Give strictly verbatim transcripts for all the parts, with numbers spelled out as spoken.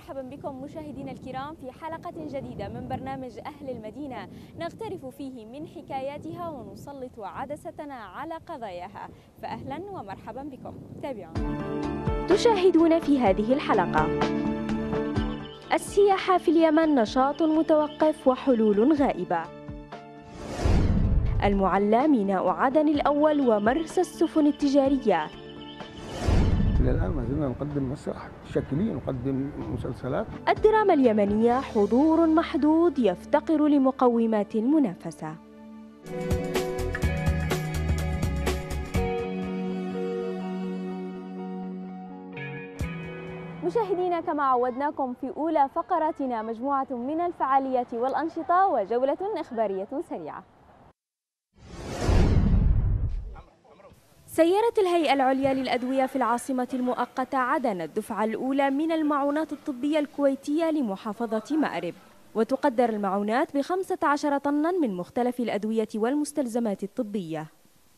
ومرحبا بكم مشاهدينا الكرام في حلقة جديدة من برنامج أهل المدينة نغترف فيه من حكاياتها ونسلط عدستنا على قضاياها، فأهلا ومرحبا بكم. تابعونا. تشاهدون في هذه الحلقة: السياحة في اليمن نشاط متوقف وحلول غائبة، المعلى ميناء عدن الأول ومرسى السفن التجارية. إلى الآن ما زلنا نقدم مسرح شكلي، نقدم مسلسلات. الدراما اليمنية حضور محدود يفتقر لمقومات المنافسة. مشاهدينا، كما عودناكم في أولى فقراتنا مجموعة من الفعاليات والأنشطة وجولة إخبارية سريعة. سيرت الهيئة العليا للأدوية في العاصمة المؤقتة عدن الدفعة الأولى من المعونات الطبية الكويتية لمحافظة مأرب، وتقدر المعونات بخمسة عشر طنا من مختلف الأدوية والمستلزمات الطبية.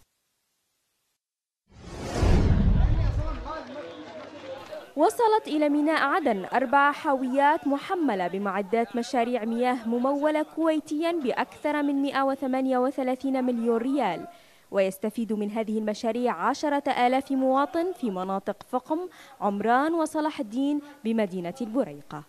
وصلت إلى ميناء عدن أربع حاويات محملة بمعدات مشاريع مياه ممولة كويتيا بأكثر من مئة وثمانية وثلاثين مليون ريال، ويستفيد من هذه المشاريع عشرة آلاف مواطن في مناطق فقم، عمران وصلاح الدين بمدينة البريقة.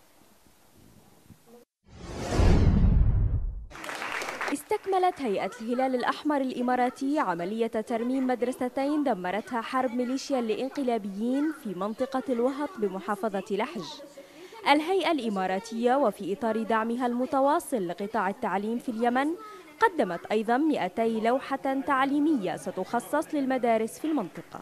استكملت هيئة الهلال الأحمر الإماراتي عملية ترميم مدرستين دمرتها حرب ميليشيا الانقلابيين في منطقة الوهط بمحافظة لحج. الهيئة الإماراتية وفي إطار دعمها المتواصل لقطاع التعليم في اليمن قدمت أيضا مئتي لوحة تعليمية ستخصص للمدارس في المنطقة.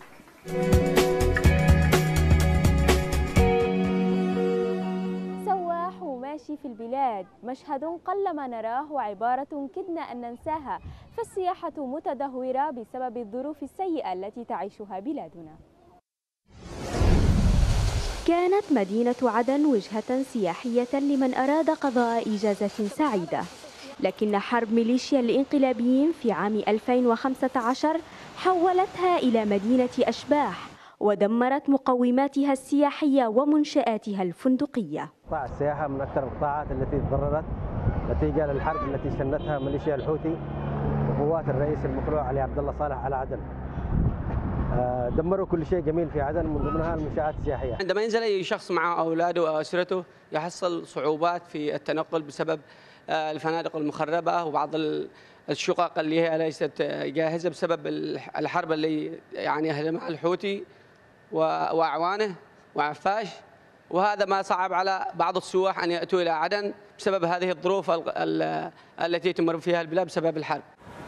سواح وماشي في البلاد، مشهد قلما نراه وعبارة كدنا أن ننساها، فالسياحة متدهورة بسبب الظروف السيئة التي تعيشها بلادنا. كانت مدينة عدن وجهة سياحية لمن أراد قضاء إجازة سعيدة، لكن حرب ميليشيا الانقلابيين في عام ألفين وخمسة عشر حولتها إلى مدينة أشباح ودمرت مقوماتها السياحية ومنشآتها الفندقية. قطاع السياحة من أكثر القطاعات التي تضررت نتيجة للحرب التي شنتها ميليشيا الحوثي وقوات الرئيس المخلوع علي عبد الله صالح على عدن. دمروا كل شيء جميل في عدن، من ضمنها المنشآت السياحية. عندما ينزل أي شخص مع أولاده وأسرته يحصل صعوبات في التنقل بسبب الفنادق المخربة وبعض الشقق اللي هي ليست جاهزة بسبب الحرب اللي يعني هدمها الحوثي وأعوانه وعفاش، وهذا ما صعب على بعض السواح أن يأتوا إلى عدن بسبب هذه الظروف التي تمر فيها البلاد بسبب الحرب.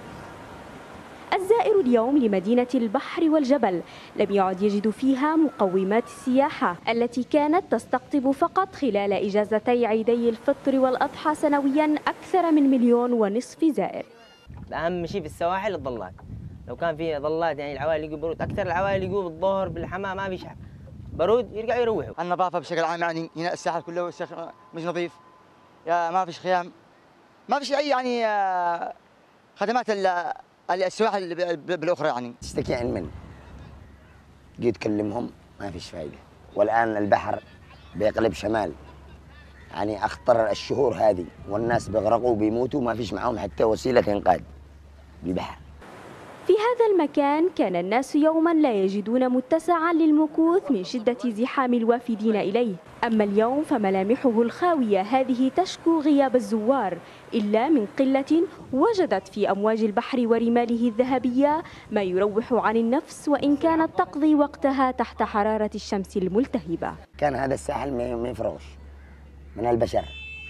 الزائر اليوم لمدينة البحر والجبل لم يعد يجد فيها مقومات السياحة التي كانت تستقطب فقط خلال إجازتي عيدي الفطر والأضحى سنويا أكثر من مليون ونصف زائر. أهم شيء في السواحل الظلات، لو كان في ظلات يعني العوائل يجوا برود، أكثر العوائل يجوا بالظهر بالحمام ما في برود يرجعوا يروحوا. النظافة بشكل عام يعني هنا الساحل كله مش نظيف، يا ما فيش خيام، ما فيش أي يعني خدمات السواحل بالاخرى. يعني تشتكي عن من؟ جيت تكلمهم ما فيش فايده، والان البحر بيقلب شمال، يعني اخطر الشهور هذه والناس بيغرقوا وبيموتوا ما فيش معهم حتى وسيله انقاذ بالبحر. في هذا المكان كان الناس يوما لا يجدون متسعا للمكوث من شدة زحام الوافدين إليه، أما اليوم فملامحه الخاوية هذه تشكو غياب الزوار، إلا من قلة وجدت في أمواج البحر ورماله الذهبية ما يروح عن النفس، وإن كانت تقضي وقتها تحت حرارة الشمس الملتهبة. كان هذا الساحل ما يفرغش من البشر،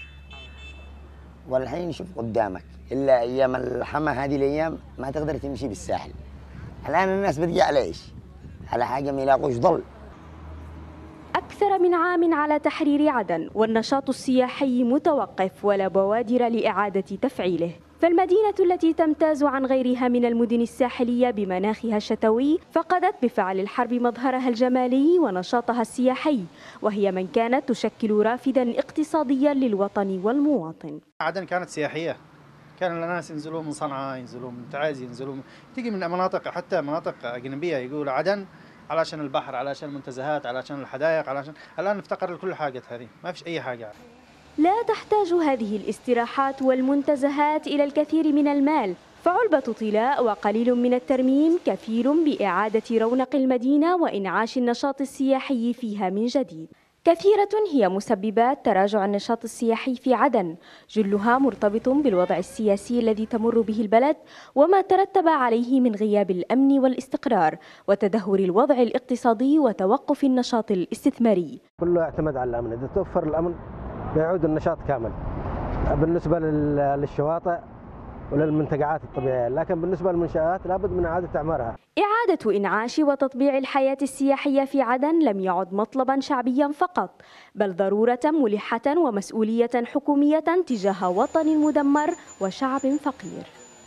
والحين شوف قدامك إلا أيام الحما هذه الأيام ما تقدر تمشي بالساحل. الآن الناس بتجي على إيش؟ على حاجة ما يلاقوش ظل. أكثر من عام على تحرير عدن والنشاط السياحي متوقف ولا بوادر لإعادة تفعيله، فالمدينة التي تمتاز عن غيرها من المدن الساحلية بمناخها الشتوي فقدت بفعل الحرب مظهرها الجمالي ونشاطها السياحي، وهي من كانت تشكل رافدا اقتصاديا للوطن والمواطن. عدن كانت سياحية، كان الناس ينزلون من صنعاء، ينزلون من تعز، ينزلون تيجي من مناطق حتى مناطق أجنبية، يقول عدن علشان البحر، علشان المنتزهات، علشان الحدائق، علشان الآن نفتقر لكل حاجة هذه، ما فيش أي حاجة. لا تحتاج هذه الاستراحات والمنتزهات إلى الكثير من المال، فعلبة طلاء وقليل من الترميم كفيل بإعادة رونق المدينة وإنعاش النشاط السياحي فيها من جديد. كثيرة هي مسببات تراجع النشاط السياحي في عدن، جلها مرتبط بالوضع السياسي الذي تمر به البلد وما ترتب عليه من غياب الأمن والاستقرار وتدهور الوضع الاقتصادي وتوقف النشاط الاستثماري. كله يعتمد على الأمن، إذا توفر الأمن يعود النشاط كامل بالنسبة للشواطئ وللمنتجعات الطبيعية، لكن بالنسبة للمنشآت لابد من إعادة إعمارها. إعادة إنعاش وتطبيع الحياة السياحية في عدن لم يعد مطلبا شعبيا فقط، بل ضرورة ملحة ومسؤولية حكومية تجاه وطن مدمر وشعب فقير.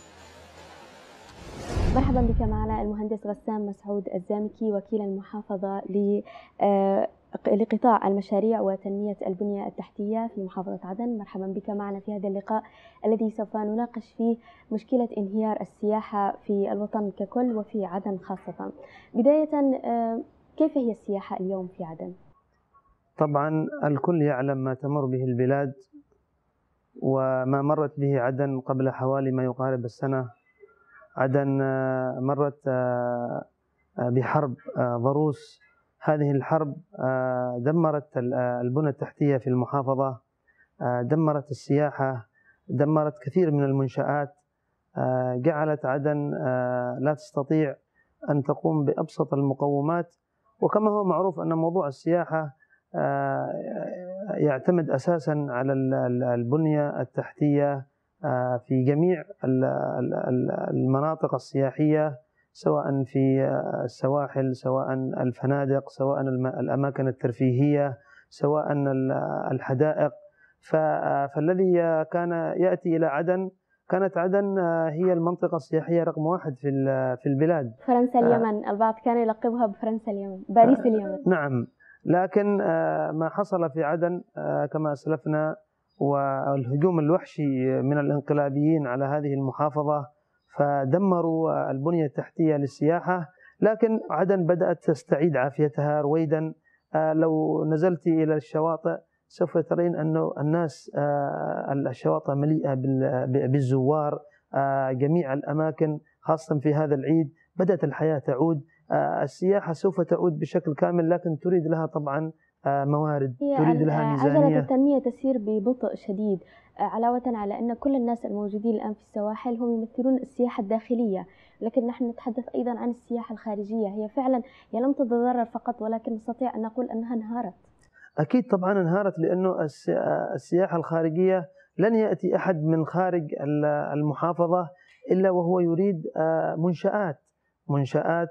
مرحبا بك معنا المهندس غسان مسعود الزامكي، وكيل المحافظة لقطاع المشاريع وتنمية البنية التحتية في محافظة عدن. مرحبا بك معنا في هذا اللقاء الذي سوف نناقش فيه مشكلة انهيار السياحة في الوطن ككل وفي عدن خاصة. بداية، كيف هي السياحة اليوم في عدن؟ طبعا الكل يعلم ما تمر به البلاد وما مرت به عدن قبل حوالي ما يقارب السنة. عدن مرت بحرب ضروس، هذه الحرب دمرت البنى التحتية في المحافظة، دمرت السياحة، دمرت كثير من المنشآت، جعلت عدن لا تستطيع أن تقوم بأبسط المقومات. وكما هو معروف أن موضوع السياحة يعتمد أساساً على البنية التحتية في جميع المناطق السياحية، سواء في السواحل، سواء الفنادق، سواء الأماكن الترفيهية، سواء الحدائق. فالذي كان يأتي إلى عدن، كانت عدن هي المنطقة السياحية رقم واحد في في البلاد. فرنسا اليمن، البعض كان يلقبها بفرنسا اليمن، باريس اليمن. نعم، لكن ما حصل في عدن كما أسلفنا، والهجوم الوحشي من الانقلابيين على هذه المحافظة، فدمروا البنية التحتية للسياحة. لكن عدن بدأت تستعيد عافيتها رويدا. لو نزلت إلى الشواطئ سوف ترين أن الناس الشواطئ مليئة بالزوار، جميع الأماكن خاصة في هذا العيد بدأت الحياة تعود. السياحة سوف تعود بشكل كامل، لكن تريد لها طبعا موارد، تريد لها ميزانية. عجلة التنمية تسير ببطء شديد، علاوة على أن كل الناس الموجودين الآن في السواحل هم يمثلون السياحة الداخلية، لكن نحن نتحدث أيضا عن السياحة الخارجية. هي فعلا هي لم تتضرر فقط، ولكن نستطيع أن نقول أنها انهارت. أكيد طبعا انهارت، لأنه السياحة الخارجية لن يأتي أحد من خارج المحافظة إلا وهو يريد منشآت منشآت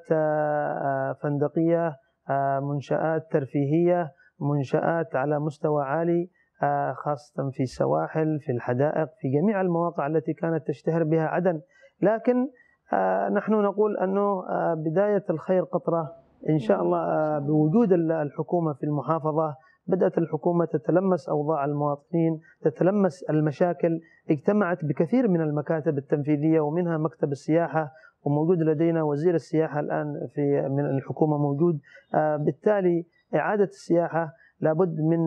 فندقية، منشآت ترفيهية، منشآت على مستوى عالي، خاصة في السواحل، في الحدائق، في جميع المواقع التي كانت تشتهر بها عدن. لكن نحن نقول أنه بداية الخير قطرة إن شاء الله. بوجود الحكومة في المحافظة، بدأت الحكومة تتلمس أوضاع المواطنين، تتلمس المشاكل، اجتمعت بكثير من المكاتب التنفيذية ومنها مكتب السياحة، وموجود لدينا وزير السياحة الآن في من الحكومة موجود. بالتالي إعادة السياحة لابد من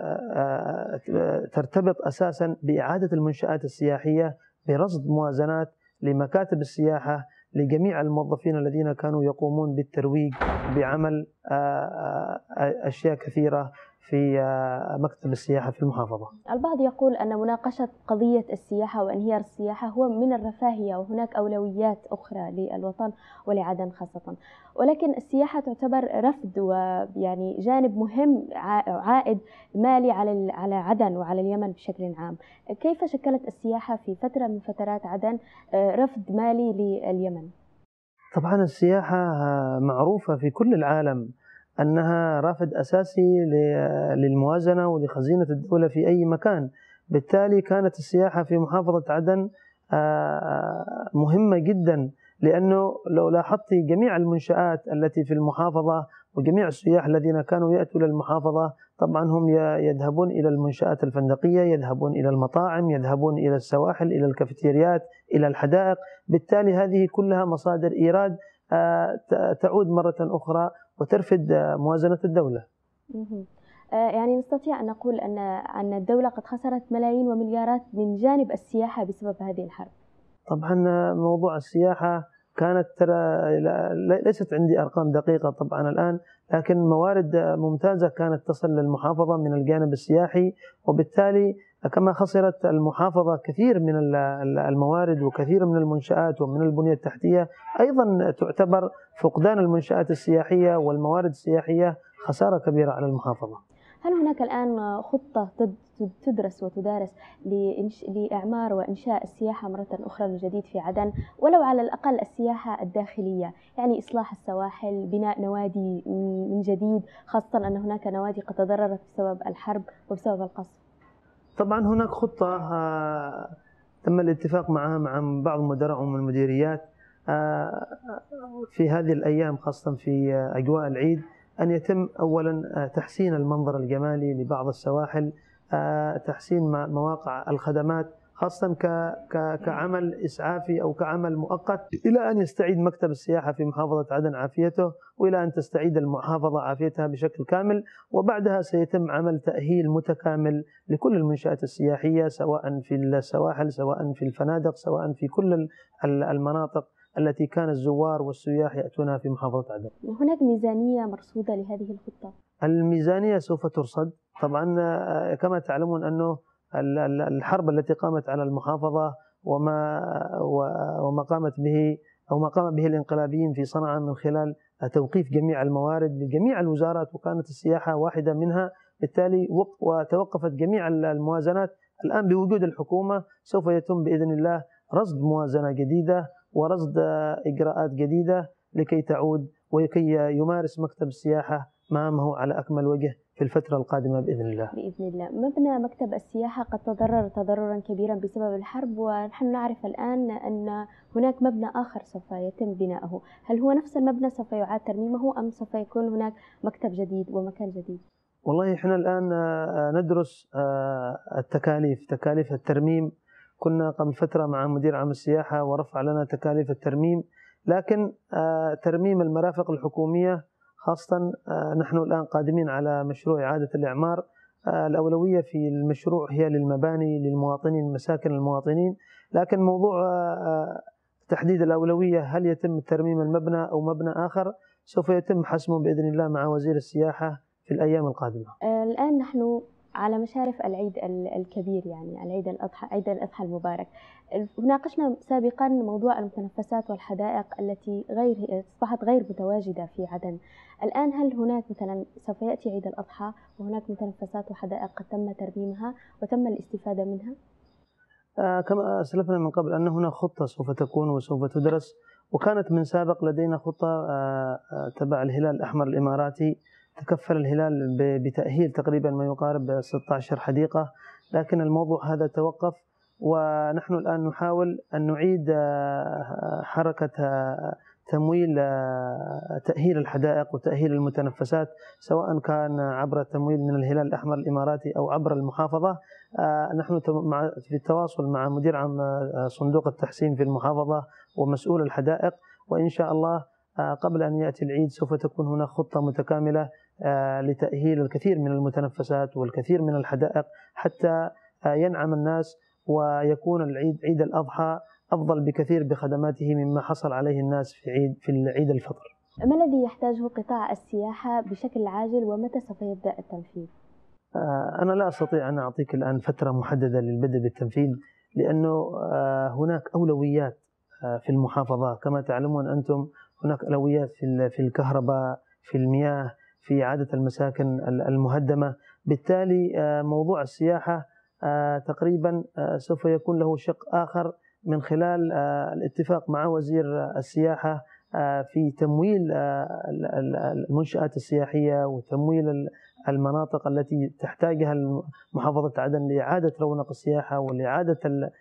ترتبط أساسا بإعادة المنشآت السياحية، برصد موازنات لمكاتب السياحة لجميع الموظفين الذين كانوا يقومون بالترويج بعمل أشياء كثيرة في مكتب السياحة في المحافظة. البعض يقول أن مناقشة قضية السياحة وانهيار السياحة هو من الرفاهية، وهناك أولويات أخرى للوطن ولعدن خاصة، ولكن السياحة تعتبر رفد ويعني جانب مهم عائد مالي على على عدن وعلى اليمن بشكل عام. كيف شكلت السياحة في فترة من فترات عدن رفد مالي لليمن؟ طبعا السياحة معروفة في كل العالم أنها رافد أساسي للموازنة ولخزينة الدولة في أي مكان. بالتالي كانت السياحة في محافظة عدن مهمة جدا، لأنه لو لاحظت جميع المنشآت التي في المحافظة وجميع السياح الذين كانوا يأتوا للمحافظة طبعا هم يذهبون إلى المنشآت الفندقية، يذهبون إلى المطاعم، يذهبون إلى السواحل، إلى الكافيتريات، إلى الحدائق. بالتالي هذه كلها مصادر إيراد تعود مرة أخرى وترفد موازنة الدولة. يعني نستطيع أن نقول أن أن الدولة قد خسرت ملايين ومليارات من جانب السياحة بسبب هذه الحرب. طبعا موضوع السياحة كانت ترى ليست عندي أرقام دقيقة طبعا الآن، لكن موارد ممتازة كانت تصل للمحافظة من الجانب السياحي، وبالتالي كما خسرت المحافظة كثير من الموارد وكثير من المنشآت ومن البنية التحتية، أيضا تعتبر فقدان المنشآت السياحية والموارد السياحية خسارة كبيرة على المحافظة. هل هناك الآن خطة تدرس وتدارس لإعمار وإنشاء السياحة مرة أخرى من جديد في عدن، ولو على الأقل السياحة الداخلية، يعني إصلاح السواحل، بناء نوادي من جديد، خاصة أن هناك نوادي قد تضررت بسبب الحرب وبسبب القصف؟ طبعا هناك خطة تم الاتفاق معها مع بعض المدراء والمديريات في هذه الأيام، خاصة في أجواء العيد، أن يتم أولا تحسين المنظر الجمالي لبعض السواحل، تحسين مواقع الخدمات، خاصة كعمل إسعافي أو كعمل مؤقت إلى أن يستعيد مكتب السياحة في محافظة عدن عافيته، وإلى أن تستعيد المحافظة عافيتها بشكل كامل. وبعدها سيتم عمل تأهيل متكامل لكل المنشآت السياحية، سواء في السواحل، سواء في الفنادق، سواء في كل المناطق التي كان الزوار والسياح يأتونها في محافظة عدن. هناك ميزانية مرصودة لهذه الخطة؟ الميزانية سوف ترصد طبعا، كما تعلمون أنه الحرب التي قامت على المحافظة وما وما قامت به أو ما قام به الانقلابيين في صنعاء من خلال توقيف جميع الموارد لجميع الوزارات، وكانت السياحة واحدة منها، بالتالي وتوقفت جميع الموازنات. الآن بوجود الحكومة سوف يتم بإذن الله رصد موازنة جديدة ورصد إجراءات جديدة لكي تعود ولكي يمارس مكتب السياحة مهامه على أكمل وجه في الفترة القادمة بإذن الله. بإذن الله. مبنى مكتب السياحة قد تضرر تضررا كبيرا بسبب الحرب، ونحن نعرف الآن أن هناك مبنى آخر سوف يتم بناؤه، هل هو نفس المبنى سوف يعاد ترميمه أم سوف يكون هناك مكتب جديد ومكان جديد؟ والله إحنا الآن ندرس التكاليف، تكاليف الترميم. كنا قبل فترة مع مدير عام السياحة ورفع لنا تكاليف الترميم، لكن ترميم المرافق الحكومية خاصة نحن الآن قادمين على مشروع إعادة الإعمار. الأولوية في المشروع هي للمباني للمواطنين، مساكن المواطنين، لكن موضوع تحديد الأولوية هل يتم ترميم المبنى أو مبنى آخر سوف يتم حسمه بإذن الله مع وزير السياحة في الأيام القادمة. الآن نحن على مشارف العيد الكبير، يعني العيد الأضحى، عيد الأضحى المبارك. ناقشنا سابقا موضوع المتنفسات والحدائق التي غير أصبحت غير متواجدة في عدن. الآن هل هناك مثلا سوف يأتي عيد الأضحى وهناك متنفسات وحدائق قد تم ترميمها وتم الاستفادة منها؟ آه كما أسلفنا من قبل أن هناك خطة سوف تكون وسوف تدرس، وكانت من سابق لدينا خطة آه تبع الهلال الأحمر الإماراتي. تكفل الهلال بتأهيل تقريبا ما يقارب ستة عشر حديقة، لكن الموضوع هذا توقف، ونحن الآن نحاول أن نعيد حركة تمويل تأهيل الحدائق وتأهيل المتنفسات، سواء كان عبر التمويل من الهلال الأحمر الإماراتي أو عبر المحافظة. نحن في التواصل مع مدير عام صندوق التحسين في المحافظة ومسؤول الحدائق، وإن شاء الله قبل أن يأتي العيد سوف تكون هناك خطة متكاملة لتأهيل الكثير من المتنفسات والكثير من الحدائق حتى ينعم الناس ويكون العيد عيد الأضحى أفضل بكثير بخدماته مما حصل عليه الناس في عيد في عيد الفطر. ما الذي يحتاجه قطاع السياحة بشكل عاجل ومتى سوف يبدأ التنفيذ؟ أنا لا أستطيع أن أعطيك الآن فترة محددة للبدء بالتنفيذ، لأنه هناك أولويات في المحافظة. كما تعلمون أنتم هناك أولويات في في الكهرباء، في المياه، في إعادة المساكن المهدمة. بالتالي موضوع السياحة تقريبا سوف يكون له شق آخر من خلال الاتفاق مع وزير السياحة في تمويل المنشآت السياحية وتمويل المناطق التي تحتاجها محافظة عدن لإعادة رونق السياحة ولإعادة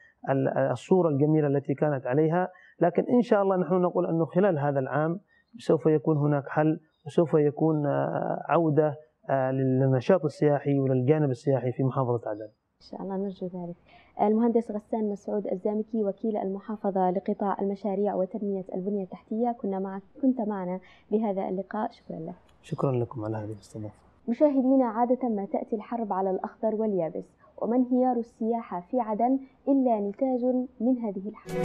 الصورة الجميلة التي كانت عليها. لكن إن شاء الله نحن نقول أنه خلال هذا العام سوف يكون هناك حل وسوف يكون عودة للنشاط السياحي وللجانب السياحي في محافظة عدن. إن شاء الله نرجو ذلك. المهندس غسان مسعود الزامكي وكيل المحافظة لقطاع المشاريع وتنمية البنية التحتية، كنا معك كنت معنا بهذا اللقاء، شكرا لك. شكرا لكم على هذه الاستضافة. مشاهدينا، عادة ما تأتي الحرب على الأخضر واليابس، وما انهيار السياحة في عدن إلا نتاج من هذه الحرب.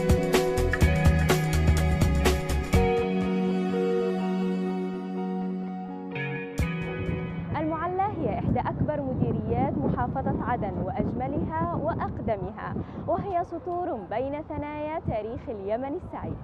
المعلى هي إحدى أكبر مديريات محافظة عدن وأجملها وأقدمها، وهي سطور بين ثنايا تاريخ اليمن السعيد.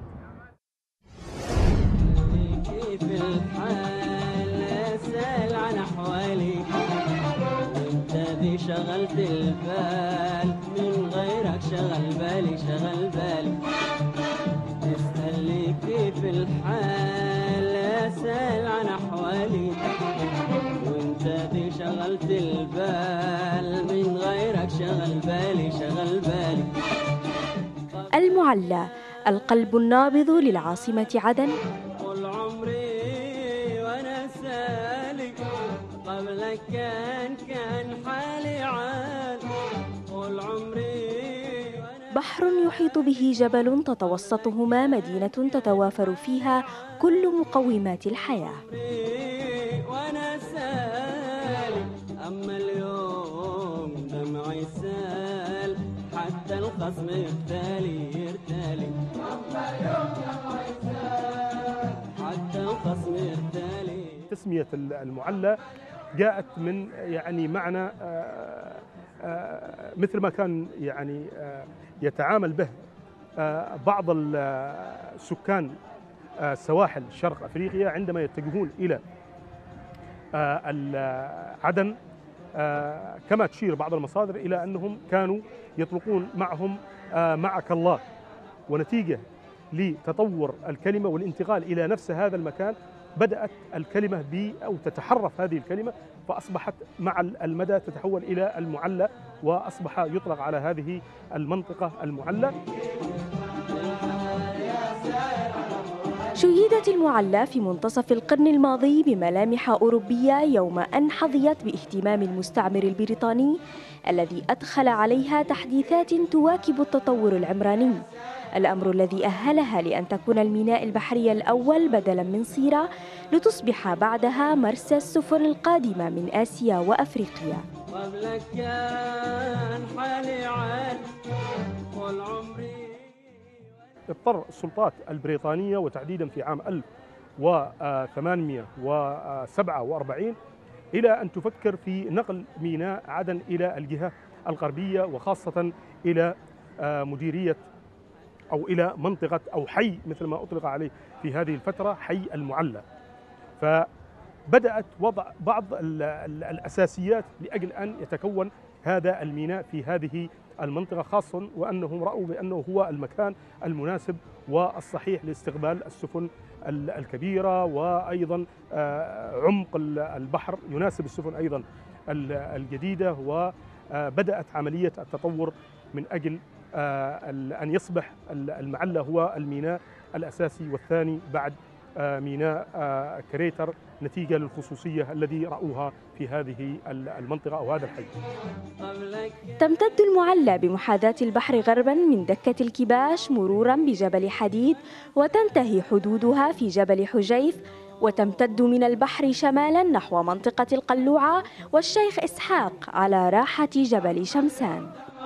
كيف الحال اسال عن احوالي وانت ذي شغلت البال من غيرك شغل بالي شغل بالي تسالني كيف الحال اسال عن احوالي وانت ذي شغلت البال من غيرك شغل بالي شغل بالي. المعلى القلب النابض للعاصمة عدن، طول عمري وانا سالك قبلك كان كان حالي عال طول عمري بحر يحيط به جبل تتوسطهما مدينة تتوافر فيها كل مقومات الحياة. وانا سالك اما اليوم دمعي سال حتى الخصم يرتالي يرتالي اما اليوم دمعي سال حتى الخصم يرتالي. تسمية المعلى جاءت من يعني معنى آآ آآ مثل ما كان يعني يتعامل به بعض السكان سواحل شرق افريقيا عندما يتجهون الى عدن، كما تشير بعض المصادر الى انهم كانوا يطلقون معهم معك الله، ونتيجه لتطور الكلمه والانتقال الى نفس هذا المكان بدات الكلمه ب او تتحرف هذه الكلمه، فاصبحت مع المدى تتحول الى المعلى، واصبح يطلق على هذه المنطقه المعلى. شيدت المعلى في منتصف القرن الماضي بملامح أوروبية يوم أن حظيت باهتمام المستعمر البريطاني الذي أدخل عليها تحديثات تواكب التطور العمراني، الأمر الذي أهلها لأن تكون الميناء البحري الأول بدلاً من صيرة، لتصبح بعدها مرسى السفن القادمة من آسيا وأفريقيا. قبلك كان حالي عال طول عمري. اضطر السلطات البريطانية وتحديدا في عام ألف وثمانمئة وسبعة وأربعين إلى أن تفكر في نقل ميناء عدن إلى الجهة الغربية، وخاصة إلى مديرية أو إلى منطقة أو حي مثل ما أطلق عليه في هذه الفترة حي المعلى. فبدأت وضع بعض الأساسيات لأجل أن يتكون هذا الميناء في هذه المنطقة، خاصة وأنهم رأوا بأنه هو المكان المناسب والصحيح لاستقبال السفن الكبيرة، وأيضا عمق البحر يناسب السفن أيضا الجديدة. وبدأت عملية التطور من أجل أن يصبح المعلى هو الميناء الأساسي والثاني بعد ميناء كريتر، نتيجة للخصوصية الذي رأوها في هذه المنطقة أو هذا الحي. تمتد المعلى بمحاذاة البحر غربا من دكة الكباش مرورا بجبل حديد، وتنتهي حدودها في جبل حجيف، وتمتد من البحر شمالا نحو منطقة القلوعة والشيخ إسحاق على راحة جبل شمسان.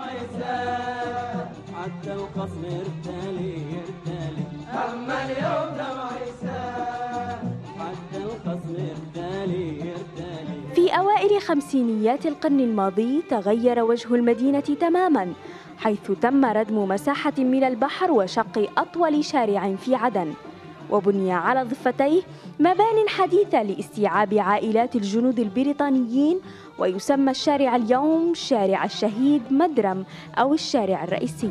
حتى القصر يرتالي يرتالي أما اليوم دمعي سال حتى القصر يرتالي يرتالي. في أوائل خمسينيات القرن الماضي تغير وجه المدينة تماما، حيث تم ردم مساحة من البحر وشق أطول شارع في عدن، وبني على ضفتيه مبان حديثة لاستيعاب عائلات الجنود البريطانيين، ويسمى الشارع اليوم شارع الشهيد مدرم أو الشارع الرئيسي.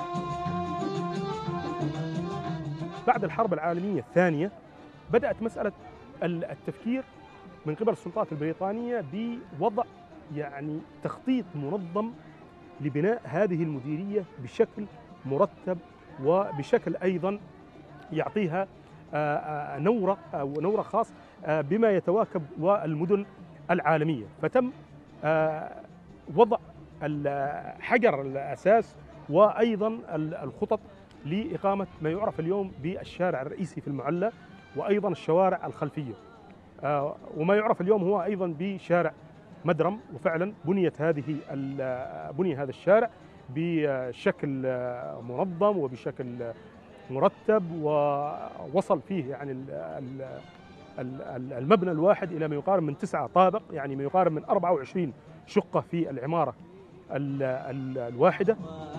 بعد الحرب العالمية الثانية بدأت مسألة التفكير من قبل السلطات البريطانية بوضع يعني تخطيط منظم لبناء هذه المديرية بشكل مرتب، وبشكل أيضا يعطيها نورة أو نورة خاص بما يتواكب والمدن العالمية. فتم وضع حجر الأساس وأيضا الخطط لإقامة ما يعرف اليوم بالشارع الرئيسي في المعلى، وأيضا الشوارع الخلفية. وما يعرف اليوم هو أيضا بشارع مدرم. وفعلا بنيت هذه بني هذا الشارع بشكل منظم وبشكل مرتب، ووصل فيه يعني المبنى الواحد إلى ما يقارب من تسعة طابق، يعني ما يقارب من أربعة وعشرين شقة في العمارة الواحدة.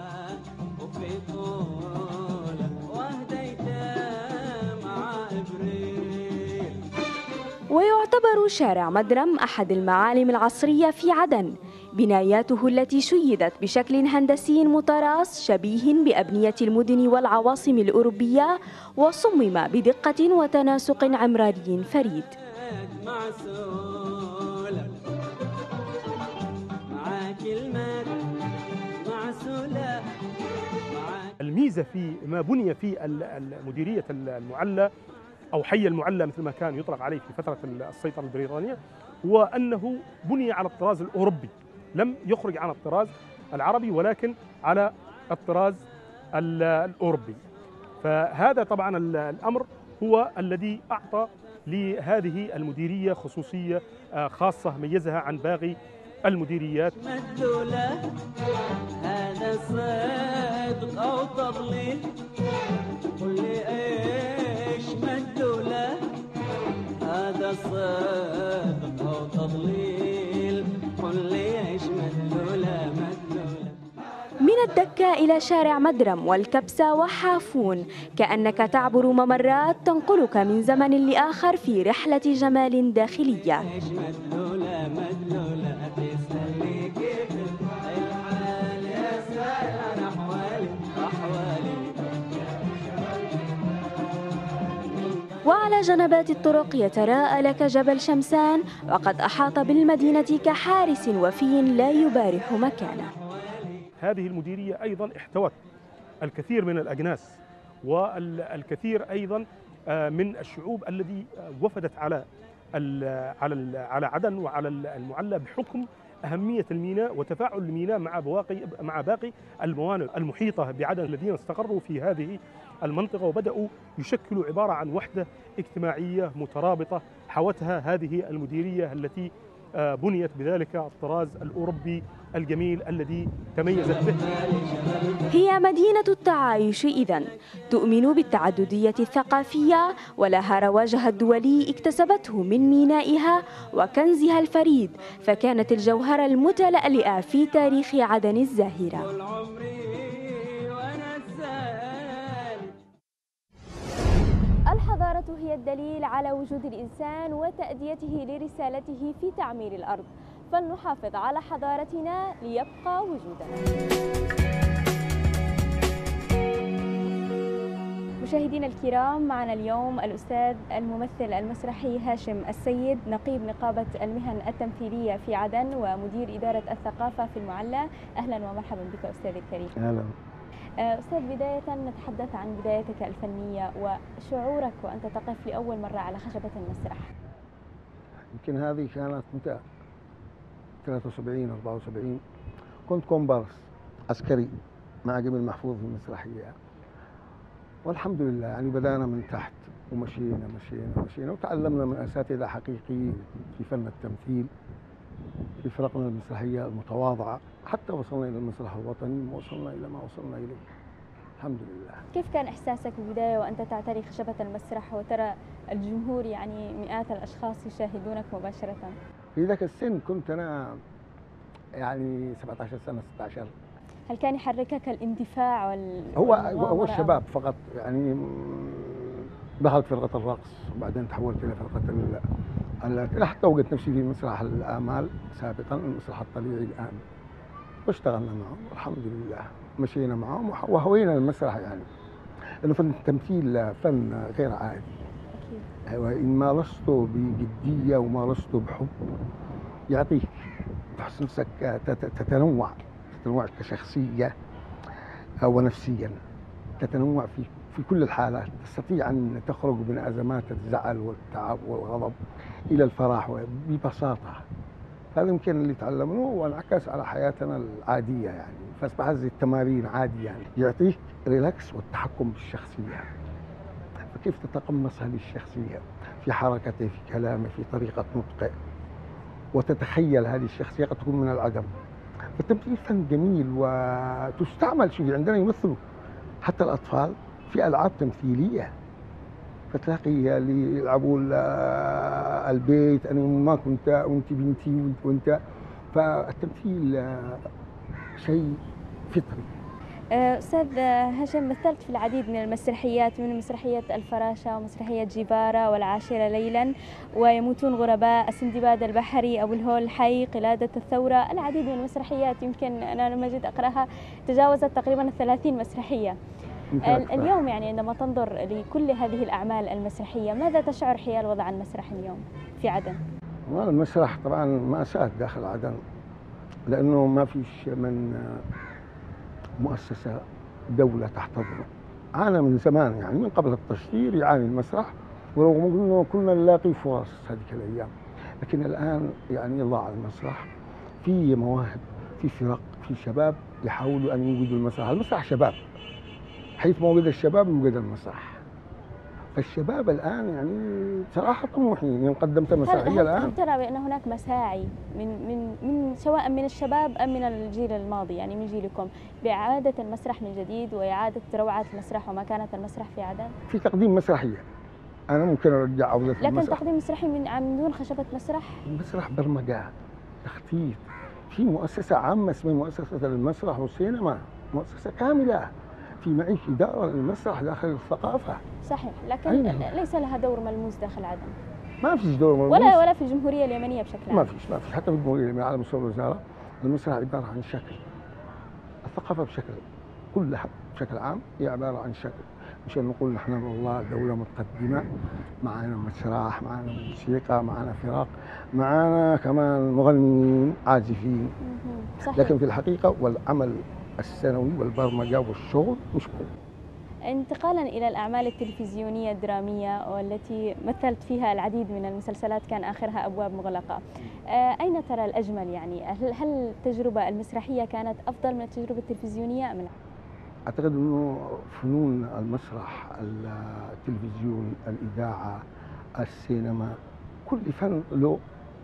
ويعتبر شارع مدرم أحد المعالم العصرية في عدن، بناياته التي شيدت بشكل هندسي متراص شبيه بأبنية المدن والعواصم الأوروبية، وصمم بدقة وتناسق عمراني فريد. الميزة في ما بني في مديرية المعلى أو حي المعلى مثل ما كان يطلق عليه في فترة السيطرة البريطانية، هو أنه بني على الطراز الأوروبي، لم يخرج عن الطراز العربي ولكن على الطراز الأوروبي. فهذا طبعا الأمر هو الذي أعطى لهذه المديرية خصوصية خاصة ميزها عن باقي المديريات. هذا صدق أو تضليل، قل لي ايش مدلوله، هذا صدق أو تضليل، قل لي ايش مدلوله مدلوله. من الدكة إلى شارع مدرم والكبسة وحافون، كأنك تعبر ممرات تنقلك من زمن لآخر في رحلة جمال داخلية. وعلى جنبات الطرق يتراءى لك جبل شمسان، وقد أحاط بالمدينة كحارس وفي لا يبارح مكانه. هذه المديرية أيضا احتوت الكثير من الأجناس والكثير أيضا من الشعوب الذي وفدت على على على عدن وعلى المعلى بحكم أهمية الميناء وتفاعل الميناء مع باقي مع باقي الموانئ المحيطة بعدن، الذين استقروا في هذه المنطقة وبدأوا يشكلوا عبارة عن وحدة اجتماعية مترابطة حوتها هذه المديرية التي بنيت بذلك الطراز الأوروبي الجميل الذي تميزت به. هي مدينة التعايش إذن، تؤمن بالتعددية الثقافية ولها رواجها الدولي اكتسبته من مينائها وكنزها الفريد، فكانت الجوهرة المتلألئة في تاريخ عدن الزاهرة. الحضارة هي الدليل على وجود الإنسان وتأديته لرسالته في تعمير الأرض، فلنحافظ على حضارتنا ليبقى وجودنا. مشاهدينا الكرام، معنا اليوم الأستاذ الممثل المسرحي هاشم السيد، نقيب نقابة المهن التمثيلية في عدن ومدير إدارة الثقافة في المعلى. أهلا ومرحبا بك أستاذ الكريم. أهلا. أستاذ، بداية نتحدث عن بدايتك الفنية وشعورك وأنت تقف لأول مرة على خشبة المسرح. يمكن هذه كانت متى ثلاثة وسبعين أربعة وسبعين، كنت كومبارس عسكري مع جميل محفوظ في المسرحية، والحمد لله يعني بدأنا من تحت ومشينا مشينا مشينا وتعلمنا من أساتذة حقيقيين في فن التمثيل في فرقنا المسرحية المتواضعة، حتى وصلنا إلى المسرح الوطني ووصلنا إلى ما وصلنا إليه الحمد لله. كيف كان إحساسك بالبداية وأنت تعتري خشبة المسرح وترى الجمهور يعني مئات الأشخاص يشاهدونك مباشرة؟ في ذاك السن كنت أنا يعني سبعة عشر سنة ستة عشر. هل كان يحركك الاندفاع وال هو هو الشباب فقط، يعني دخلت فرقة الرقص وبعدين تحولت إلى فرقة ال حتى وجدت نفسي في مسرح الآمال سابقا، المسرح الطليعي الآن، واشتغلنا معهم والحمد لله مشينا معهم وهوينا المسرح، يعني لأنه فن التمثيل فن غير عادي. أكيد. وإن مارسته بجدية ومارسته بحب يعطيك تحس نفسك تتنوع تتنوع كشخصية ونفسيا، تتنوع في في كل الحالات، تستطيع أن تخرج من أزمات الزعل والتعب والغضب إلى الفرح ببساطة. هذا يمكن اللي تعلمناه وانعكس على حياتنا العادية، يعني فأصبح هذه التمارين عادية، يعني يعطيك ريلاكس والتحكم بالشخصية، فكيف تتقمص هذه الشخصية، في حركته، في كلامه، في طريقة نطقه، وتتخيل هذه الشخصية قد تكون من العدم. فالتمثيل فن جميل وتستعمل. شوفي عندنا يمثلوا حتى الأطفال في ألعاب تمثيلية، فتلاقي اللي يلعبوا البيت، أنا ما كنت وأنت بنتي وأنت. فالتمثيل شيء فطري. أستاذ هاشم، مثلت في العديد من المسرحيات، من مسرحية الفراشة ومسرحية جيبارة والعاشرة ليلا ويموتون غرباء، السندباد البحري، أبو الهول الحي، قلادة الثورة، العديد من المسرحيات. يمكن أنا لما جيت أقرأها تجاوزت تقريبا الثلاثين مسرحية. اليوم يعني عندما تنظر لكل هذه الأعمال المسرحية، ماذا تشعر حيال وضع المسرح اليوم في عدن؟ المسرح طبعا مأساة داخل عدن، لأنه ما فيش من مؤسسة دولة تحتضنه. عانى من زمان، يعني من قبل التشطير يعاني المسرح، ورغم أنه كنا نلاقي فرص هذه الأيام، لكن الآن يعني ضاع المسرح. في مواهب، في فرق، في شباب يحاولوا أن يوجدوا المسرح. المسرح شباب، حيث ما وجد الشباب يوجد المسرح. فالشباب الآن يعني بصراحة طموحين. إن قدمت مسرحية الآن، هل ترى بأن هناك مساعي من من من سواء من الشباب أم من الجيل الماضي، يعني من جيلكم، بإعادة المسرح من جديد وإعادة روعة المسرح ومكانة المسرح في عدن؟ في تقديم مسرحية أنا ممكن أرجع عودة لكن المسرح. تقديم مسرحي من من دون خشبة مسرح؟ مسرح برمجة، تخطيط. في مؤسسة عامة اسمها مؤسسة المسرح والسينما، مؤسسة كاملة في معيش إدارة للمسرح داخل الثقافة. صحيح، لكن أيوة. ليس لها دور ملموس داخل عدن. ما فيش دور ملموس ولا ولا في الجمهورية اليمنية بشكل عام. ما فيش ما فيش حتى في الجمهورية اليمنية على مستوى الوزارة. المسرح عبارة عن شكل، الثقافة بشكل كلها بشكل عام هي عبارة عن شكل. مشان نقول نحن والله دولة متقدمة، معنا مسرح، معنا موسيقى، معنا فرق، معنا كمان مغنيين، عازفين. صحيح. لكن في الحقيقة والعمل السنوي والبرمجة والشغل مش كله. انتقالا إلى الأعمال التلفزيونية الدرامية والتي مثلت فيها العديد من المسلسلات كان آخرها أبواب مغلقة، أين ترى الأجمل؟ يعني هل هل التجربة المسرحية كانت أفضل من التجربة التلفزيونية أم لا؟ أعتقد أنه فنون المسرح، التلفزيون، الإذاعة، السينما، كل فن له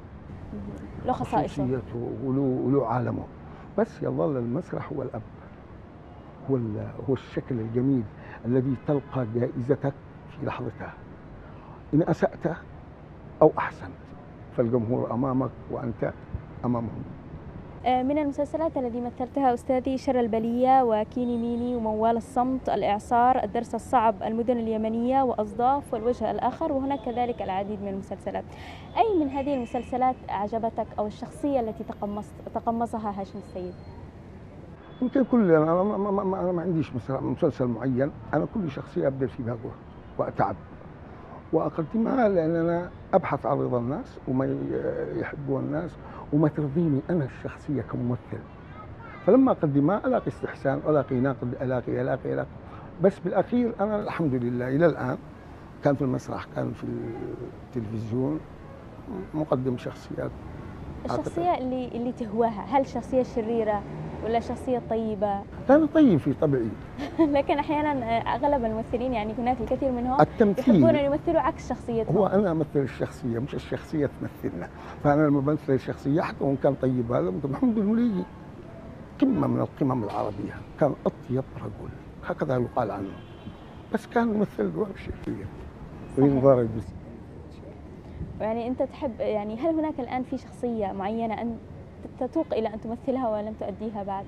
له خصائصه وله وله عالمه، بس يظل المسرح هو الأب، هو هو الشكل الجميل الذي تلقى جائزتك في لحظتها. إن أسأت أو أحسنت فالجمهور أمامك وأنت أمامهم. من المسلسلات التي مثلتها أستاذي شر البلية وكيني ميني وموال الصمت، الإعصار، الدرس الصعب، المدن اليمنية، وأصداف، والوجه الآخر، وهناك كذلك العديد من المسلسلات. أي من هذه المسلسلات أعجبتك أو الشخصية التي تقمص تقمصها هاشم السيد؟ يمكن كل أنا ما, ما, ما, أنا ما عنديش مسلسل معين، أنا كل شخصية أبدأ فيها وأتعب وأقدمها، لأن أنا أبحث عن رضا الناس وما يحبوا الناس وما ترضيني أنا الشخصية كممثل. فلما أقدمها ألاقي استحسان، ألاقي ناقد، ألاقي ألاقي ألاقي بس بالأخير أنا الحمد لله إلى الآن كان في المسرح، كان في التلفزيون، مقدم شخصيات. الشخصية اللي اللي تهواها، هل شخصية شريرة ولا شخصية طيبة؟ أنا طيب في طبعي. لكن أحيانا أغلب الممثلين يعني هناك الكثير منهم التمثيل يحبون أن يمثلوا عكس شخصيتهم. هو أنا أمثل الشخصية مش الشخصية تمثلنا، فأنا لما بمثل الشخصية حتى وإن كان طيب هذا محمد المليجي قمة من القمم العربية، كان أطيب رجل هكذا يقال عنه، بس كان يمثل دور شرير وينظر الجزء. يعني أنت تحب، يعني هل هناك الآن في شخصية معينة أن تتوق إلى أن تمثلها ولم تؤديها بعد؟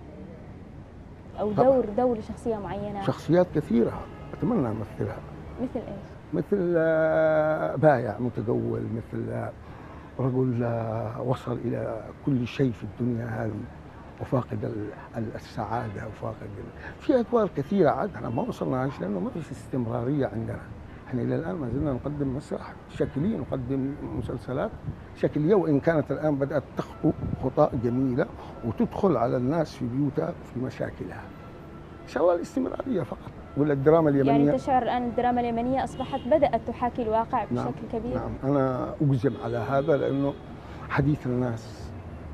أو دور دور شخصية معينة؟ شخصيات كثيرة أتمنى أمثلها. مثل إيش؟ مثل بايع متجول، مثل رجل وصل إلى كل شيء في الدنيا هذه وفاقد السعادة وفاقد في أدوار كثيرة عاد احنا ما وصلناش لأنه ما فيش استمرارية عندنا. احنا إلى الآن ما زلنا نقدم مسرح شكلي، نقدم مسلسلات شكلية، وإن كانت الآن بدأت تخطو خطى جميلة وتدخل على الناس في بيوتها في مشاكلها. إن شاء الله الاستمرارية فقط. ولا الدراما اليمنية، يعني تشعر الآن الدراما اليمنية أصبحت بدأت تحاكي الواقع بشكل نعم كبير؟ نعم، أنا أجزم على هذا لأنه حديث الناس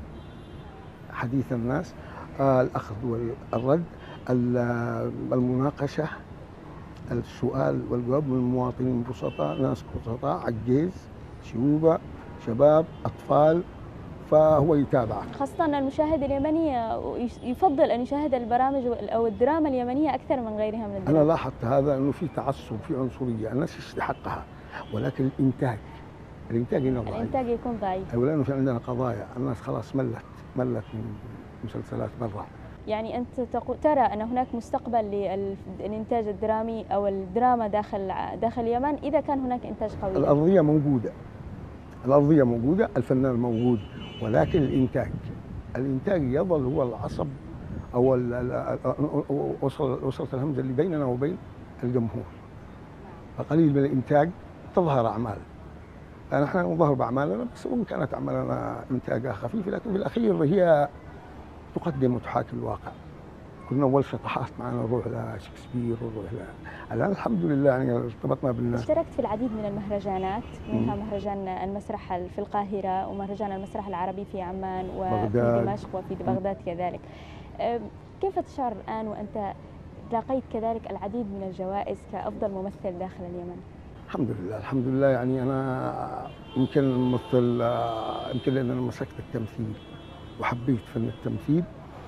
حديث الناس آه الأخذ والرد، المناقشة، السؤال والجواب من المواطنين بسطاء، ناس بسطاء، عجيز، شيوبة، شباب، أطفال، فهو يتابعك. خاصة أن المشاهد اليمني يفضل أن يشاهد البرامج أو الدراما اليمنية أكثر من غيرها من الدراما. أنا لاحظت هذا، أنه في تعصب، في عنصرية، الناس تستحقها، ولكن الإنتاج الإنتاج هنا ضعيف. الإنتاج يكون ضعيف. لأنه في عندنا قضايا، الناس خلاص ملت ملت من مسلسلات برا. يعني أنت ترى أن هناك مستقبل للإنتاج الدرامي أو الدراما داخل داخل اليمن إذا كان هناك إنتاج قوي؟ الأرضية موجودة، الأرضية موجودة، الفنان موجود، ولكن الإنتاج الإنتاج يظل هو العصب أو وصل وصلت الهمزة اللي بيننا وبين الجمهور. فقليل من الإنتاج تظهر أعمال، نحن نظهر بأعمالنا، بس وإن كانت أعمالنا إنتاجها خفيف، لكن في الأخير هي تقدم وتحاكي الواقع. كنا أول شطحات معنا نروح لشكسبير ونروح ل الآن الحمد لله يعني ارتبطنا بالناس. اشتركت في العديد من المهرجانات، منها مهرجان المسرح في القاهرة ومهرجان المسرح العربي في عمان وفي دمشق وفي بغداد كذلك. كيف تشعر الآن وأنت لاقيت كذلك العديد من الجوائز كأفضل ممثل داخل اليمن؟ الحمد لله الحمد لله، يعني أنا يمكن مثل يمكن لأن أنا مسكت التمثيل وحبيت فن التمثيل،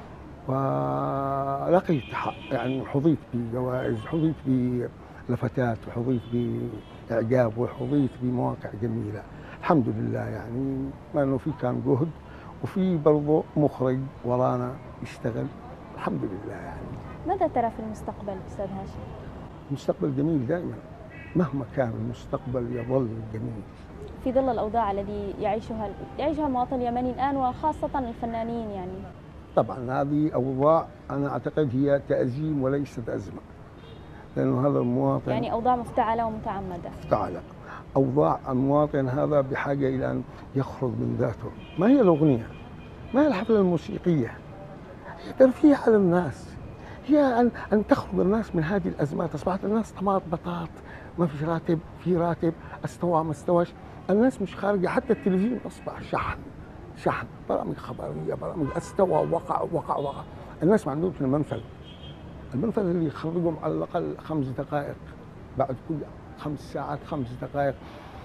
ولقيت حق، يعني حظيت بجوائز، حظيت بلفتات، وحظيت بإعجاب، وحظيت بمواقع جميلة الحمد لله. يعني ما إنه في كان جهد، وفي برضه مخرج ورانا يشتغل الحمد لله. يعني ماذا ترى في المستقبل أستاذ هاشم؟ المستقبل جميل دائما، مهما كان المستقبل يظل جميل في ظل الأوضاع التي يعيشها يعيشها المواطن اليمني الآن، وخاصة الفنانين. يعني طبعا هذه أوضاع أنا أعتقد هي تأزيم وليست أزمة، لأنه هذا المواطن يعني أوضاع مفتعلة ومتعمدة. مفتعلة، أوضاع المواطن هذا بحاجة إلى أن يخرج من ذاته. ما هي الأغنية؟ ما هي الحفلة الموسيقية؟ هي ترفيه على الناس، هي أن أن تخرج الناس من هذه الأزمات. أصبحت الناس طماط بطاط، ما فيش راتب، في راتب، استوى ما استواش، الناس مش خارجة. حتى التلفزيون أصبح شحن شحن، برامج خبرية، برامج استوى وقع وقع وقع. الناس ما عندهمش المنفذ، المنفذ اللي يخرجهم على الأقل خمس دقائق بعد كل خمس ساعات، خمس دقائق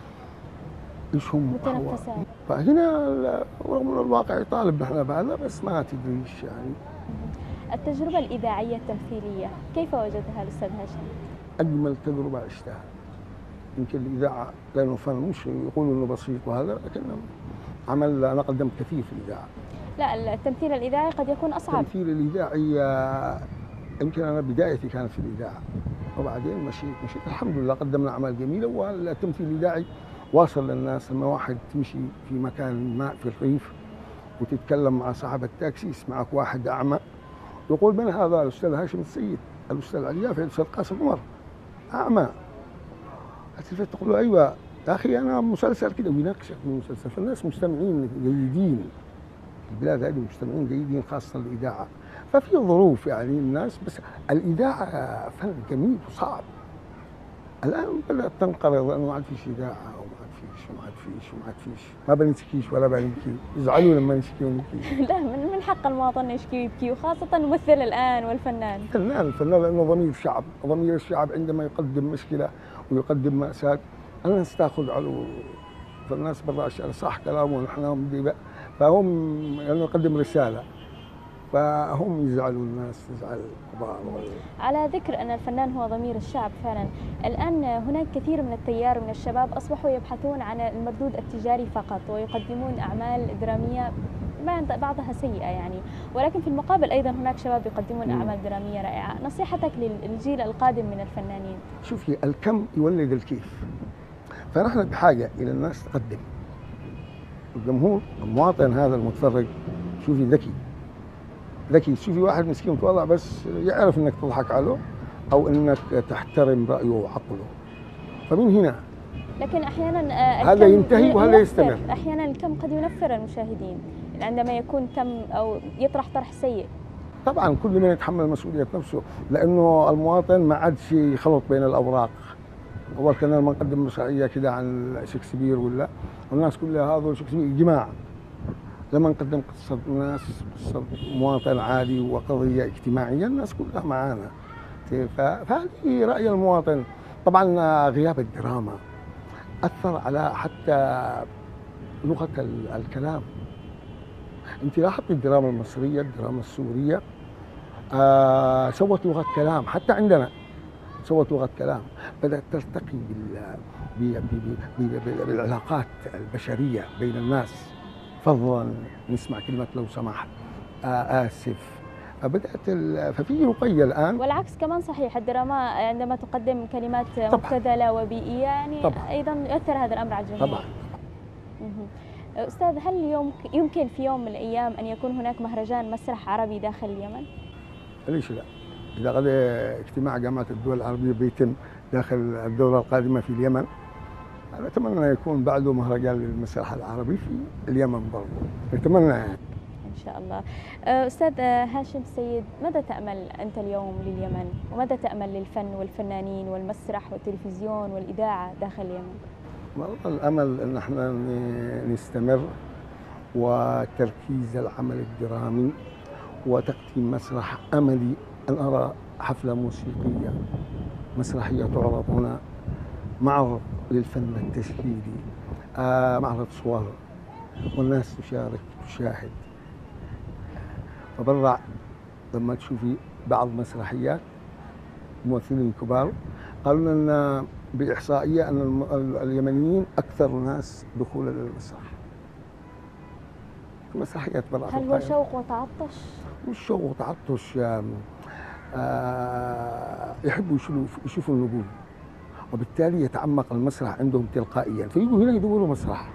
ايش هم متنفسات. فهنا رغم ان الواقع يطالب نحن بهذا، بس ما تدريش. يعني التجربة الإذاعية التمثيلية كيف وجدتها الأستاذ هاشم؟ أجمل تجربة عشتها. يمكن الإذاعة لأنه فن مش يقولوا إنه بسيط وهذا، لكن عمل أنا قدمت كثير في الإذاعة. لا، التمثيل الإذاعي قد يكون أصعب. التمثيل الإذاعي يمكن أنا بدايتي كانت في الإذاعة، وبعدين مشيت مشيت الحمد لله، قدمنا أعمال جميلة. والتمثيل الإذاعي واصل للناس. لما واحد تمشي في مكان ما في الريف وتتكلم مع صاحب التاكسي، يسمعك واحد أعمى يقول من هذا؟ الأستاذ هاشم السيد، الأستاذ عليافي، الأستاذ قاسم عمر، أعمى. هتلفت تقول له أيوة يا أخي أنا مسلسل كده، ويناقشك بالمسلسل. فالناس مستمعين جيدين، البلاد هذه مستمعين جيدين خاصة الإذاعة. ففي ظروف يعني الناس، بس الإذاعة فن جميل وصعب. الآن بدأت تنقرض لأنه ما عاد فيش إذاعة، وما عاد فيش وما عاد فيش وما عاد فيش، ما بنشكيش ولا بنبكي، يزعلوا لما نشكي ونبكي. لا، من حق المواطن يشكي ويبكي، وخاصة الممثل الآن والفنان. الفنان الفنان لأنه ضمير شعب، ضمير الشعب عندما يقدم مشكلة ويقدم مأساة الناس تاخذ على، فالناس برا الشارع صح كلامه ونحن بدي، فهم يعني يقدم رسالة، فهم يزعلوا، الناس تزعل كبار. على ذكر أن الفنان هو ضمير الشعب فعلا، الآن هناك كثير من التيار من الشباب أصبحوا يبحثون عن المردود التجاري فقط، ويقدمون أعمال درامية بعضها سيئة يعني، ولكن في المقابل أيضا هناك شباب يقدمون أعمال درامية رائعة. نصيحتك للجيل القادم من الفنانين؟ شوفي، الكم يولد الكيف، فنحن بحاجة إلى الناس تقدم. الجمهور المواطن هذا المتفرج شوفي ذكي ذكي، شوفي واحد مسكين متواضع بس يعرف انك تضحك عليه او انك تحترم رايه وعقله، فمن هنا. لكن احيانا هذا ينتهي وهذا يستمر. احيانا الكم قد ينفر المشاهدين عندما يكون كم او يطرح طرح سيء. طبعا كل من يتحمل مسؤوليه نفسه، لانه المواطن ما عادش يخلط بين الاوراق. اول كنا لما نقدم مسرحيه كده عن شكسبير ولا الناس كلها هذول شكسبير جماعه، لما نقدم قصة ناس، قصة مواطن عادي وقضية اجتماعية، الناس كلها معانا فهذه رأي المواطن. طبعا غياب الدراما أثر على حتى لغة الكلام. أنت لاحظت الدراما المصرية، الدراما السورية آه سوت لغة كلام، حتى عندنا سوت لغة كلام، بدأت ترتقي بال بالعلاقات البشرية بين الناس. فضلا نسمع كلمة لو سمحت، آه آسف، بدأت ففي رقي الآن. والعكس كمان صحيح، الدراما عندما تقدم كلمات مبتذلة وبيئية يعني طبعا. أيضا يؤثر هذا الأمر على الجميع. طبعا. أستاذ، هل اليوم يمكن في يوم من الأيام أن يكون هناك مهرجان مسرح عربي داخل اليمن؟ ليش لا؟ إذا غدا اجتماع جامعة الدول العربية بيتم داخل الدورة القادمة في اليمن، أنا أتمنى أن يكون بعده مهرجان للمسرح العربي في اليمن برضه، أتمنى يعني. إن شاء الله. أستاذ هاشم السيد، ماذا تأمل أنت اليوم لليمن؟ وماذا تأمل للفن والفنانين والمسرح والتلفزيون والإذاعة داخل اليمن؟ والله الأمل أن احنا نستمر، وتركيز العمل الدرامي وتقديم مسرح. أملي أن أرى حفلة موسيقية مسرحية تعرض هنا، معرض للفن التشكيلي، آه معرض صور، والناس تشارك تشاهد. فبرع لما تشوفي بعض مسرحيات ممثلين كبار قالوا لنا بإحصائية أن اليمنيين أكثر ناس دخولا للمسرح. مسرحيات برع. هل هو شوق وتعطش؟ مش شوق وتعطش، آه يحبوا يشوفوا النجوم، وبالتالي يتعمق المسرح عندهم تلقائيا، فيجوا هنا يدوروا مسرح.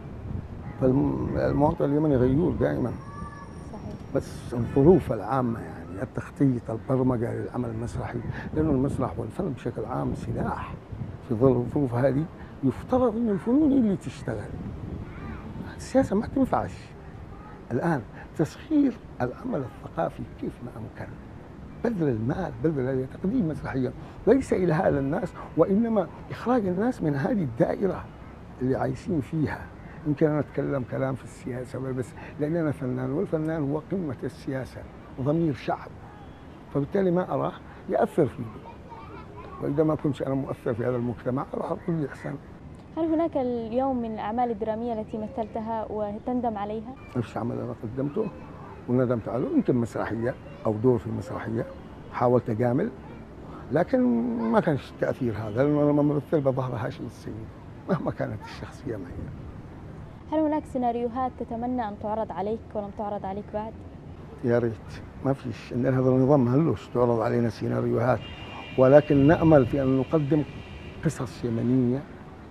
فالمواطن اليمني غيور دائما. صحيح. بس الظروف العامة يعني التخطيط، البرمجة للعمل المسرحي، لأنه المسرح والفن بشكل عام سلاح. في ظل الظروف هذه يفترض أن الفنون هي اللي تشتغل. السياسة ما تنفعش. الآن تسخير العمل الثقافي كيف ما أمكن، بذل المال، بذل تقديم مسرحية ليس إلى هذا الناس، وإنما إخراج الناس من هذه الدائرة اللي عايشين فيها. يمكن أنا أتكلم كلام في السياسة بس لأن أنا فنان، والفنان هو قمة السياسة وضمير شعب، فبالتالي ما أراه يأثر فيه. وإذا ما كنت أنا مؤثر في هذا المجتمع أروح أقول لي إحسان. هل هناك اليوم من الأعمال الدرامية التي مثلتها وتندم عليها؟ نفس عمل أنا قدمته وندمت عليه، يمكن مسرحية أو دور في مسرحية حاولت أجامل، لكن ما كانش التأثير هذا، لأنه لما مثل بظهر هاشم السيد مهما كانت الشخصية معي. هل هناك سيناريوهات تتمنى أن تعرض عليك ولم تعرض عليك بعد؟ يا ريت، ما فيش عندنا هذا النظام، هلوش تعرض علينا سيناريوهات، ولكن نأمل في أن نقدم قصص يمنية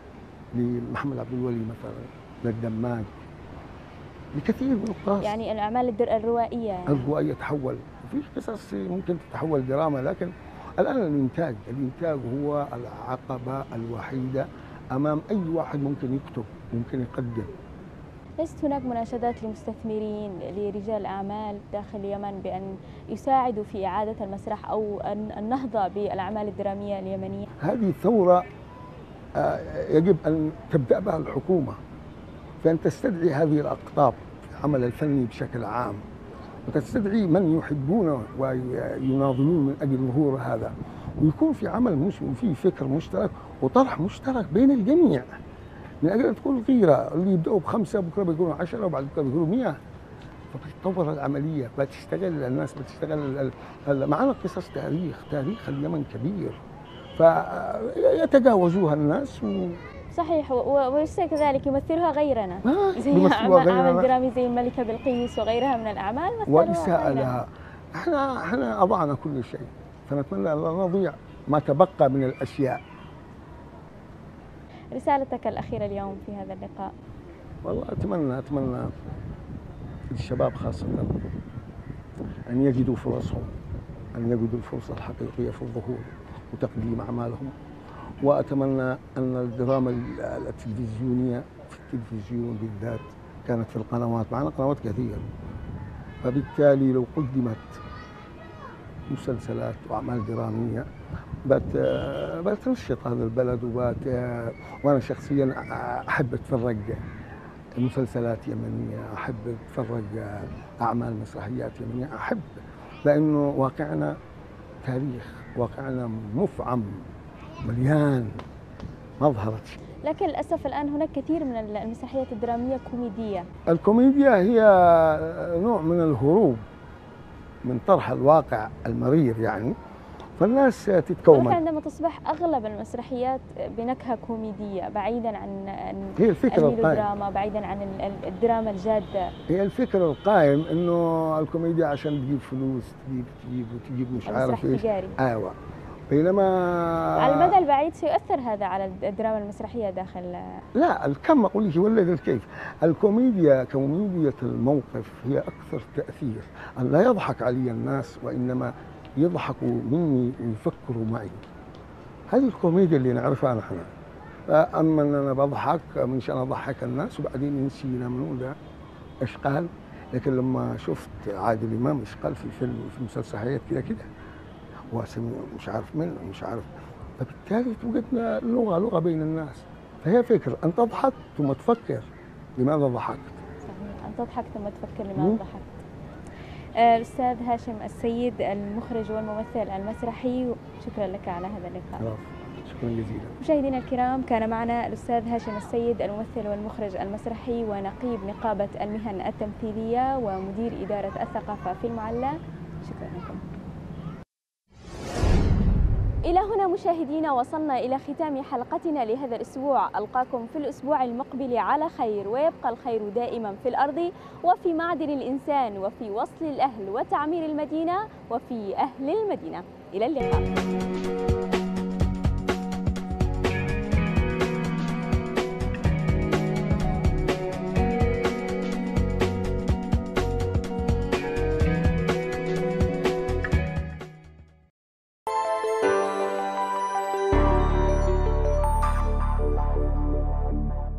لمحمد عبد الولي مثلا، للدماج، لكثير من القصص. يعني الأعمال الروائية يعني. الروائية تحول، في قصص ممكن تتحول دراما، لكن الآن الإنتاج، الإنتاج هو العقبة الوحيدة أمام أي واحد ممكن يكتب، ممكن يقدم. ليست هناك مناشدات لمستثمرين، لرجال أعمال داخل اليمن بأن يساعدوا في إعادة المسرح أو النهضة بالأعمال الدرامية اليمنية؟ هذه ثورة يجب أن تبدأ بها الحكومة، فأن تستدعي هذه الأقطاب في العمل الفني بشكل عام، وتستدعي من يحبون ويناضلون من أجل ظهور هذا، ويكون في عمل مش وفي فكر مشترك وطرح مشترك بين الجميع، من أجل أن تكون غيرة. اللي يبدأوا بخمسة بكرة بيكونوا عشرة وبعد بكرة بيكونوا مئة، فبتتطور العملية، بتشتغل الناس، بتشتغل. معنا قصص تاريخ، تاريخ اليمن كبير، فيتجاوزوها الناس و... صحيح، وليس كذلك يمثلها غيرنا، آه زي عمل درامي زي الملكة بلقيس وغيرها من الأعمال ونساء لها. احنا احنا أضعنا كل شيء، فنتمنى أن لا نضيع ما تبقى من الأشياء. رسالتك الأخيرة اليوم في هذا اللقاء؟ والله أتمنى أتمنى للشباب خاصة أن يجدوا فرصهم، أن يجدوا الفرصة الحقيقية في الظهور وتقديم أعمالهم. وأتمنى أن الدراما التلفزيونية في التلفزيون بالذات كانت في القنوات، معنا قنوات كثيرة، فبالتالي لو قدمت مسلسلات وأعمال درامية بات بتنشط هذا البلد، وبات وأنا شخصيا أحب أتفرج مسلسلات يمنية، أحب أتفرج أعمال مسرحيات يمنية، أحب، لأنه واقعنا تاريخ واقعنا مفعم مليان ما ظهرت. لكن للأسف الآن هناك كثير من المسرحيات الدرامية كوميدية. الكوميديا هي نوع من الهروب من طرح الواقع المرير يعني، فالناس تتكومن. ولكن عندما تصبح أغلب المسرحيات بنكهة كوميدية بعيدا عن هي الفكرة الميلودراما، بعيدا عن الدراما الجادة. هي الفكرة القائم إنه الكوميديا عشان تجيب فلوس، تجيب تجيب وتجيب مش عارف إيش. أيوة. بينما على المدى البعيد سيؤثر هذا على الدراما المسرحية داخل. لا الكم أقول لك ولا الكيف. الكوميديا كوميديا الموقف هي أكثر تأثير، أن لا يضحك علي الناس وإنما يضحكوا مني ويفكروا معي. هذه الكوميديا اللي نعرفها نحن. أما أن أنا بضحك منش أنا أضحك الناس وبعدين نسينا منو ده إيش قال. لكن لما شفت عادل إمام إيش قال في فيلم في مسرحيات كده كده واسمي مش عارف من مش عارف، فبالتالي توجدنا لغه لغه بين الناس. فهي فكره ان تضحك ثم تفكر لماذا ضحكت. صحيح، ان تضحك ثم تفكر لماذا ضحكت. الاستاذ هاشم السيد المخرج والممثل المسرحي، شكرا لك على هذا اللقاء. شكرا جزيلا. مشاهدينا الكرام، كان معنا الاستاذ هاشم السيد الممثل والمخرج المسرحي ونقيب نقابه المهن التمثيليه ومدير اداره الثقافه في المعلى. شكرا لكم. إلى هنا مشاهدينا وصلنا إلى ختام حلقتنا لهذا الأسبوع. ألقاكم في الأسبوع المقبل على خير، ويبقى الخير دائما في الأرض وفي معدن الإنسان وفي وصل الأهل وتعمير المدينة وفي أهل المدينة. إلى اللقاء.